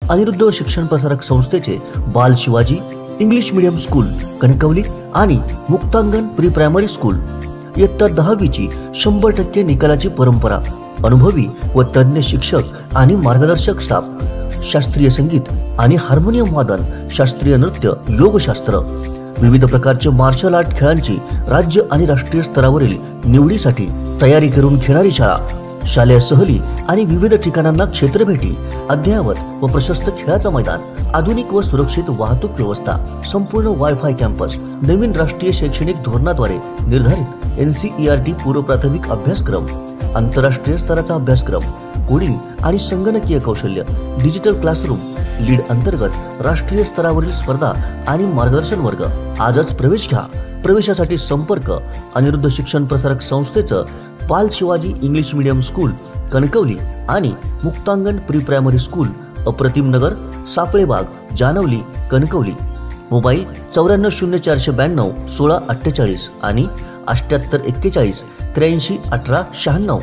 अनिरुद्ध शिक्षण प्रसारक संस्थेचे Bal Shivaji English medium school Kankavli आणि मुक्तांगण प्री प्रायमरी स्कूल इयत्ता 10वीची 100% निकालाची परंपरा, अनुभवी व तज्ञ शिक्षक आणि मार्गदर्शक स्टाफ, शास्त्रीय संगीत आणि हार्मोनियम वादन, शास्त्रीय नृत्य, योगशास्त्र, विविध प्रकारचे मार्शल आर्ट खेळांची राज्य आणि राष्ट्रीय स्तरावरील निवडीसाठी तयारी करून घेणारी शाळा, शालेय सहली आणि विविध ठिकाणांना क्षेत्रभेटी, अद्ययावत व प्रशस्त खेळाचं मैदान, आधुनिक व सुरक्षित वाहतूक व्यवस्था, संपूर्ण वायफाय कॅम्पस, नवीन राष्ट्रीय शैक्षणिक धोरणाद्वारे निर्धारित NCERT पूर्व प्राथमिक अभ्यासक्रम, आंतरराष्ट्रीय स्तराचा अभ्यासक्रम, कोडिंग आणि संगणकीय कौशल्य, डिजिटल क्लासरूम, लीड अंतर्गत राष्ट्रीय स्तरावरील स्पर्धा आणि मार्गदर्शन वर्ग. आजच प्रवेश घ्या. प्रवेशासाठी संपर्क अनिरुद्ध शिक्षण प्रसारक संस्थेचं Bal Shivaji English medium school Kankavli आणि मुक्तांगण प्री प्रायमरी स्कूल, अप्रतिम नगर, सापळेबाग, जानवली, कणकवली. मोबाईल 940492 1648 आणि 7841 83 18 96.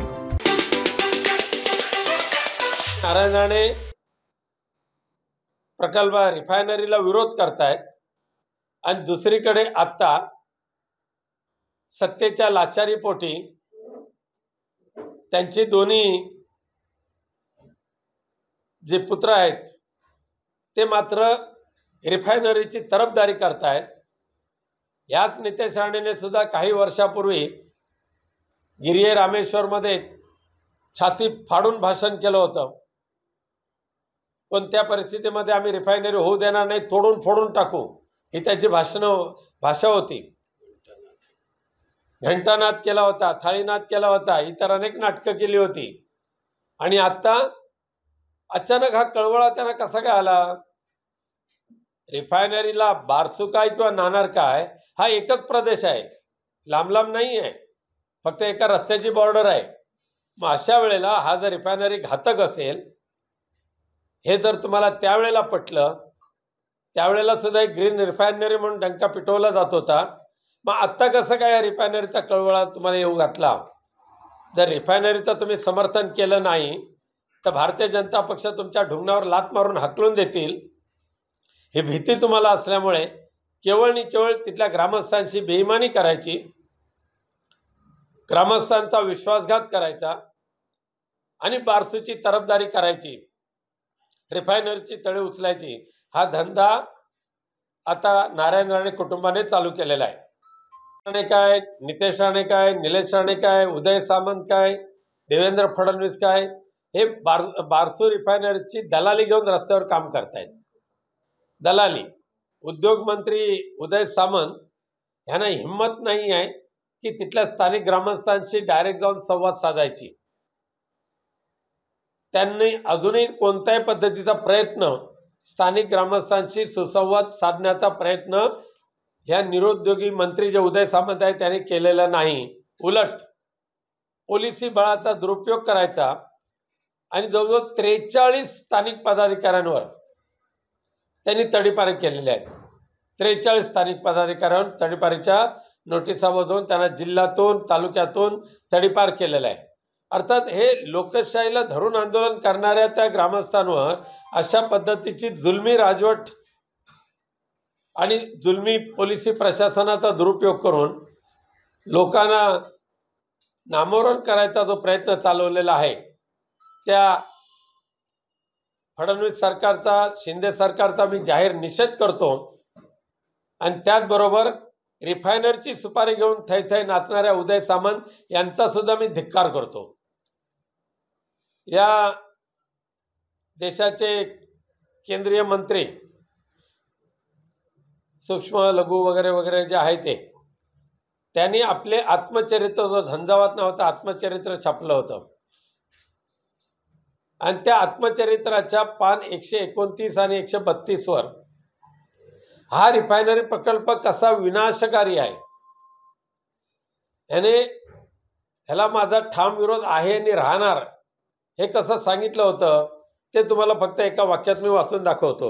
नारायण राणे प्रकल्प रिफायनरीला विरोध करतायत आणि दुसरीकडे आता सत्तेच्या लाचारीपोटी त्यांचे दोन्ही जे पुत्र आहेत ते मात्र रिफायनरीची तरफदारी करतायत. याच नितेश राणेने सुद्धा काही वर्षापूर्वी गिरिये रामेश्वरमध्ये छाती फाडून भाषण केलं होतं. कोणत्या परिस्थितीमध्ये आम्ही रिफायनरी होऊ देणार नाही, तोडून फोडून टाकू, ही त्याची भाषा होती. घंटानाद केला होता, थाळीनाद केला होता, इतर अनेक नाटकं केली होती. आणि आता अचानक हा कळवळा त्यांना कसा काय आला? रिफायनरीला बारसू काय किंवा नाणार काय हा एकच प्रदेश आहे, लांब लांब नाही आहे, फक्त एका रस्त्याची बॉर्डर आहे. मग अशा वेळेला हा जर रिफायनरी घातक असेल, हे जर तुम्हाला त्यावेळेला पटलं, त्यावेळेला सुद्धा एक ग्रीन रिफायनरी म्हणून डंका पिटवला जात होता. मग आत्ता कसं काय या रिफायनरीचा कळवळा तुम्हाला येऊ घातला? जर रिफायनरीचं तुम्ही समर्थन केलं नाही तर भारतीय जनता पक्ष तुमच्या ढुंगणावर लात मारून हाकलून देतील, ही भीती तुम्हाला असल्यामुळे केवळ आणि केवळ तिथल्या ग्रामस्थांशी बेईमानी करायची, ग्रामस्थांचा विश्वासघात करायचा आणि बारसूची तरफदारी करायची, रिफायनरीची तळे उचलायची, हा धंदा आता नारायण राणे कुटुंबाने चालू केलेला आहे. राणे काय, नितेश राणे काय, निलेश राणे काय, उदय सामंत काय, देवेंद्र फडणवीस काय, हे बारसू रिफायनरीची दलाली घेऊन रस्त्यावर काम करतायत. दलाली. उद्योग मंत्री उदय सामंत यांना हिंमत नाही आहे की तिथल्या स्थानिक ग्रामस्थांशी डायरेक्ट जाऊन संवाद साधायची. त्यांनी अजूनही कोणत्याही पद्धतीचा प्रयत्न स्थानिक ग्रामस्थांशी सुसंवाद साधण्याचा प्रयत्न ह्या निरुद्योगी मंत्री जे उदय सामंत आहेत त्यांनी केलेला नाही. उलट पोलिसी बळाचा दुरुपयोग करायचा आणि जवळजवळ 43 स्थानिक पदाधिकाऱ्यांवर त्यांनी तडीपारी केलेले आहेत. 43 स्थानिक पदाधिकाऱ्यांवर तडीपारीच्या नोटिसा बजावून त्यांना जिल्ह्यातून तालुक्यातून तडीपार केलेला आहे. अर्थात हे लोकशाहीला धरून आंदोलन करणाऱ्या त्या ग्रामस्थांवर अशा पद्धतीची जुलमी राजवट आणि जुलमी पोलिसी प्रशासनाचा दुरुपयोग करून लोकांना नामोहरम करायचा जो प्रयत्न चालवलेला आहे, त्या फडणवीस सरकारचा, शिंदे सरकारचा मी जाहीर निषेध करतो. आणि त्याचबरोबर रिफायनरीची सुपारी घेऊन थैथै नाचणाऱ्या उदय सामंत यांचा सुद्धा मी धिक्कार करतो. या देशाचे केंद्रीय मंत्री सूक्ष्म लघु वगैरे वगैरे जे आहे ते, त्यांनी आपले आत्मचरित्र, जो झंझावात नावाचं आत्मचरित्र छापलं होतं, आणि त्या आत्मचरित्राच्या पान 129 आणि 132 वर हा रिफायनरी प्रकल्प कसा विनाशकारी आहे, ह्याला माझा ठाम विरोध आहे आणि राहणार, हे कसं सांगितलं होतं ते तुम्हाला फक्त एका वाक्यात मी वाचून दाखवतो.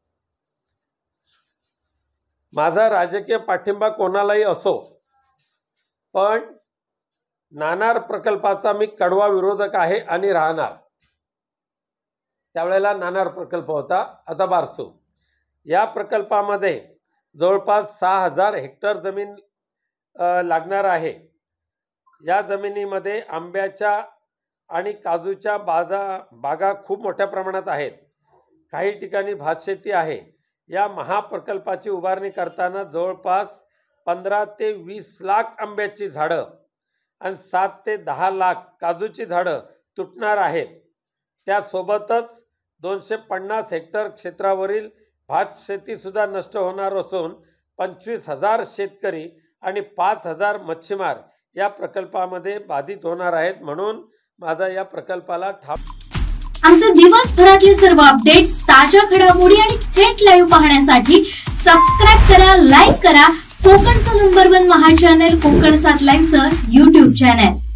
माझा राजकीय पाठिंबा कोणालाही असो, पण नाणार प्रकल्पाचा मी कडवा विरोधक आहे आणि राहणार. त्यावेळेला नाणार प्रकल्प होता, आता बारसू. या प्रकल्पामध्ये जवळपास 6000 हेक्टर जमीन लागणार आहे. या जमिनीमध्ये आंब्याच्या आणि काजूच्या बागा खूप मोठ्या प्रमाणात आहेत. काही ठिकाणी भातशेती आहे. या महाप्रकल्पाची उभारणी करताना जवळपास 15 ते 20 लाख आंब्याची झाडं आणि 7 ते 10 लाख काजूची झाडं तुटणार आहेत. त्यासोबतच 250 हेक्टर क्षेत्रावरील भातशेतीसुद्धा नष्ट होणार असून 25,000 शेतकरी आणि 5,000 मच्छीमार या प्रकल्पामध्ये बाधित होणार आहेत. म्हणून माझा या प्रकल्पाला आमचे दिवसभरातले सर्व अपडेट्स, ताज्या घडामोडी आणि थेट लाईव्ह पाहण्यासाठी सबस्क्राईब करा, लाईक करा कोकणचं नंबर 1 महा चॅनल कोकण 7 लाईव्हचं YouTube चॅनल.